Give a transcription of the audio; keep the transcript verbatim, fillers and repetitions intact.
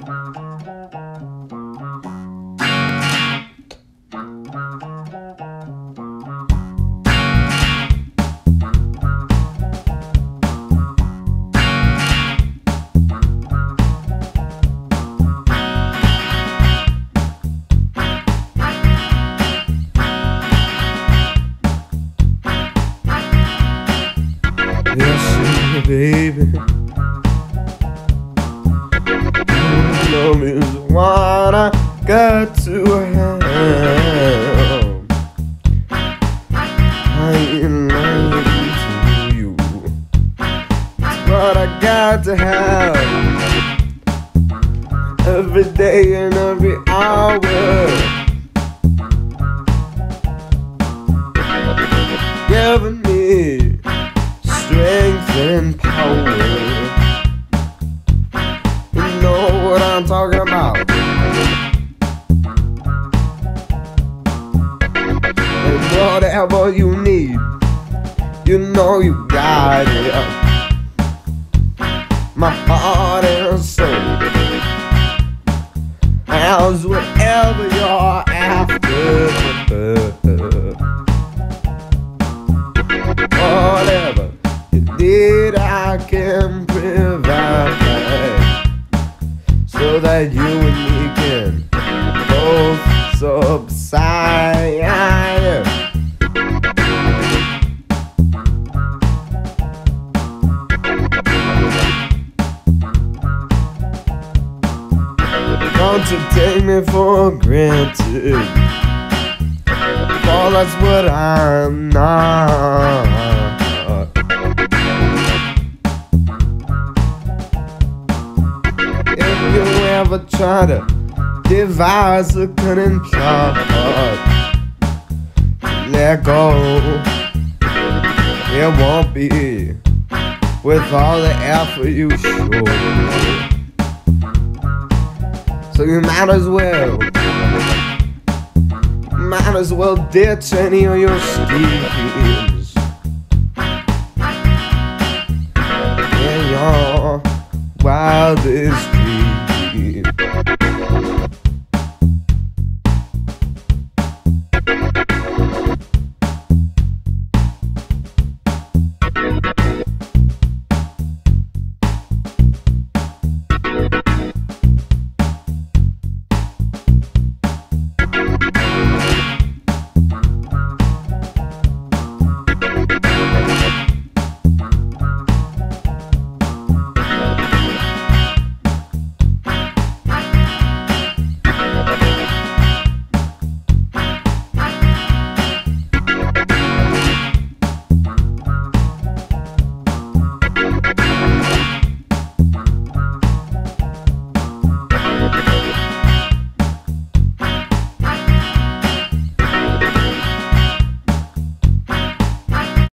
Yes, baby, love is what I got to have. I ain't lying to you. It's what I got to have every day and every hour. Giving me strength and power. You know what I'm talking about. And whatever you need, you know you got it. My heart and soul has whatever you're after. Whatever you need, I can provide, so that you and me can both subside. Don't you take me for granted, for that's what I'm not. If you ever try to devise a cunning plot, let go, it won't be with all the effort you show. So you might as well, might as well ditch any of your schemes and your wildest